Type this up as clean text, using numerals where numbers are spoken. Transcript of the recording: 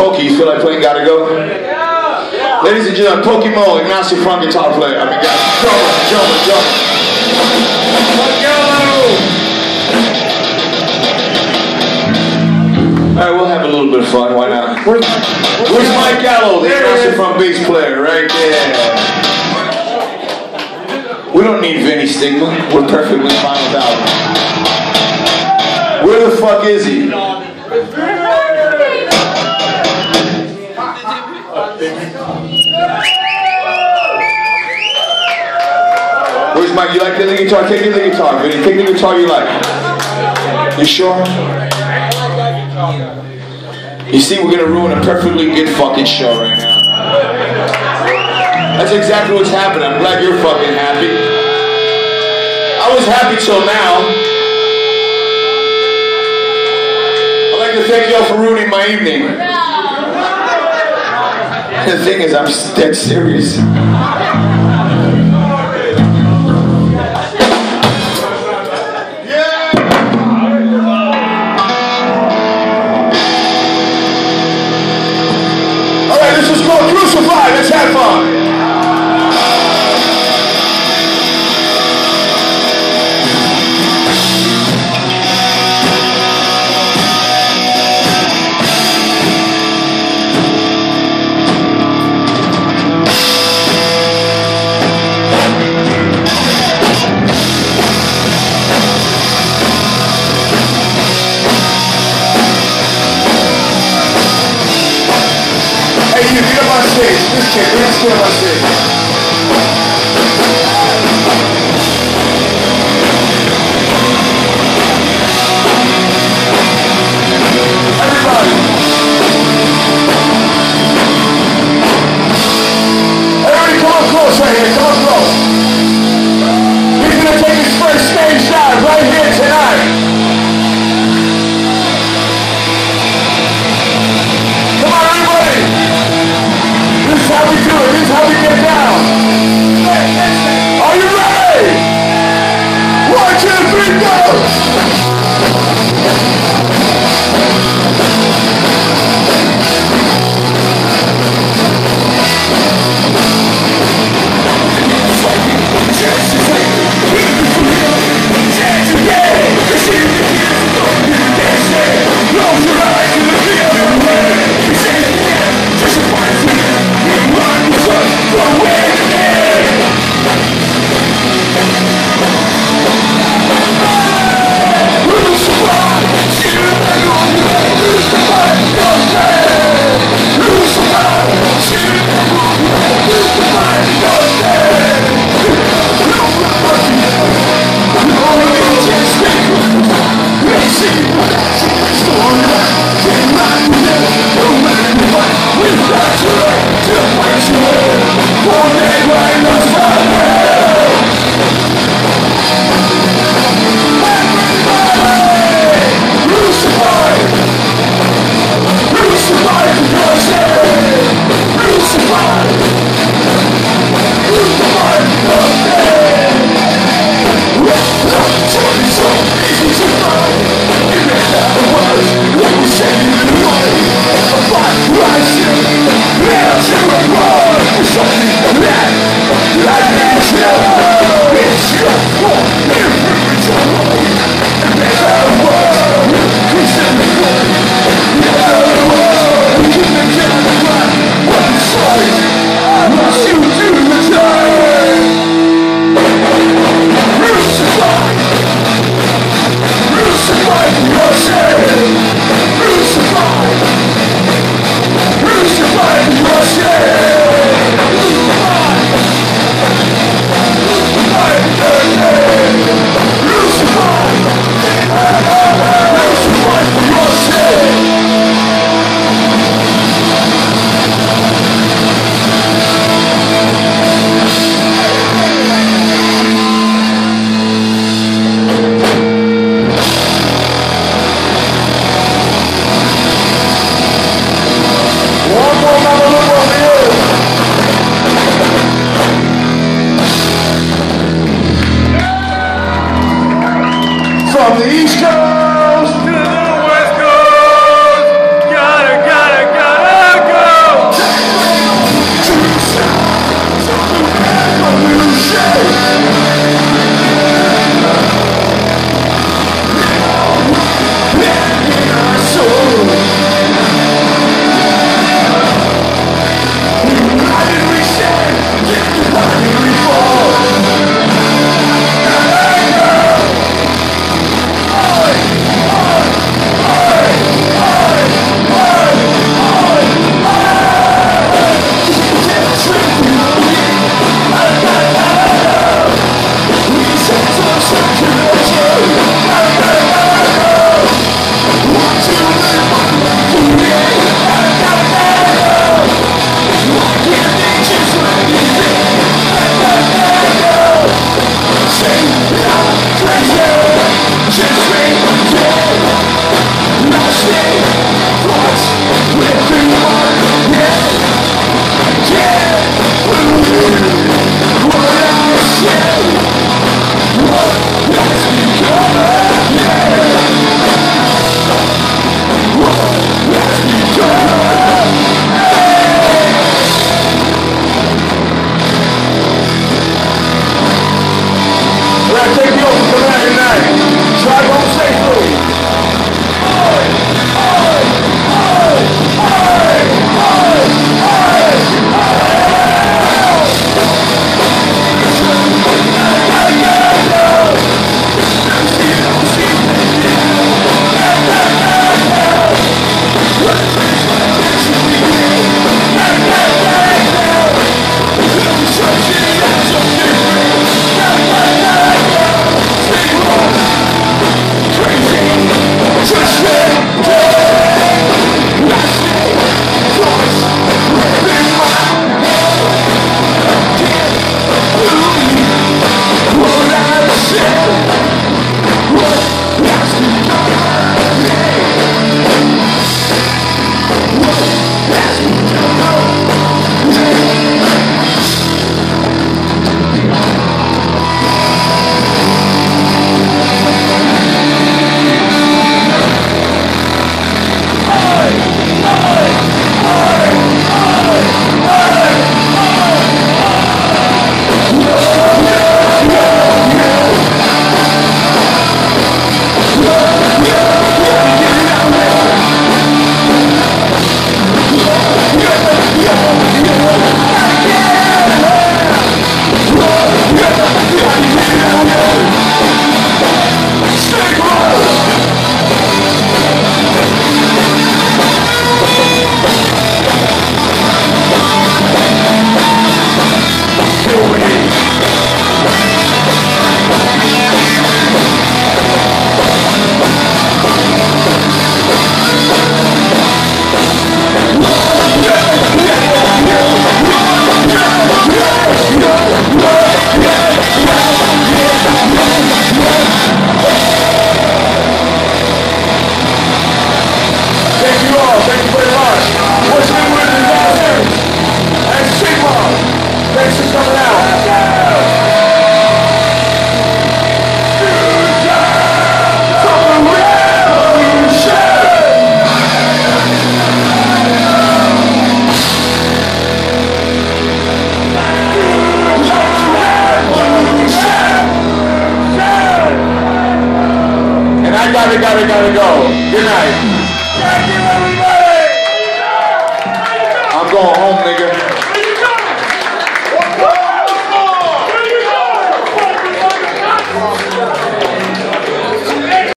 Toki, you feel like playing Gotta Go? Yeah. Ladies and gentlemen, Pokemon, Ignacio Frank guitar player. I mean, guys, jump. Alright, we'll have a little bit of fun, why not? Where's Mike Gallo, the Ignacio Frank bass player, right there? We don't need Vinny Stigma, we're perfectly fine without him. Where the fuck is he? Where's Mike? You like the guitar? Take the guitar, Vinny. Take the guitar you like. You sure? You see, we're gonna ruin a perfectly good fucking show right now. That's exactly what's happening. I'm glad you're fucking happy. I was happy till now. I'd like to thank y'all for ruining my evening. The thing is, I'm dead serious. This is called Crucify. Let's have fun. Get up on stage. This kid, let's get up on stage. Everybody. Everybody come up close right here. Come up close. He's going to take his first stage dive right here tonight. Come on, everybody. This is how we do it. This is how we get down. going home, nigga.